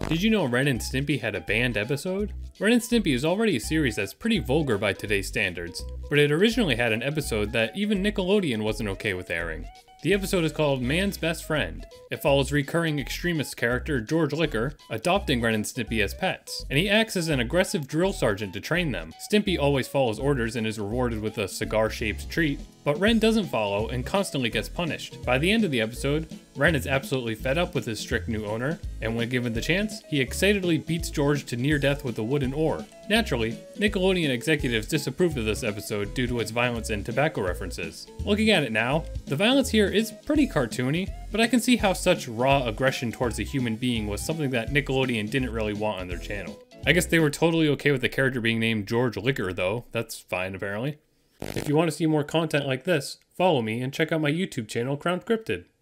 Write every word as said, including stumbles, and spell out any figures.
Did you know Ren and Stimpy had a banned episode? Ren and Stimpy is already a series that's pretty vulgar by today's standards, but it originally had an episode that even Nickelodeon wasn't okay with airing. The episode is called Man's Best Friend. It follows recurring extremist character George Liquor adopting Ren and Stimpy as pets, and he acts as an aggressive drill sergeant to train them. Stimpy always follows orders and is rewarded with a cigar-shaped treat, but Ren doesn't follow and constantly gets punished. By the end of the episode, Ren is absolutely fed up with his strict new owner, and when given the chance, he excitedly beats George to near death with a wooden oar. Naturally, Nickelodeon executives disapproved of this episode due to its violence and tobacco references. Looking at it now, the violence here is pretty cartoony, but I can see how such raw aggression towards a human being was something that Nickelodeon didn't really want on their channel. I guess they were totally okay with the character being named George Liquor though, that's fine apparently. If you want to see more content like this, follow me and check out my YouTube channel, Crown Cryptid.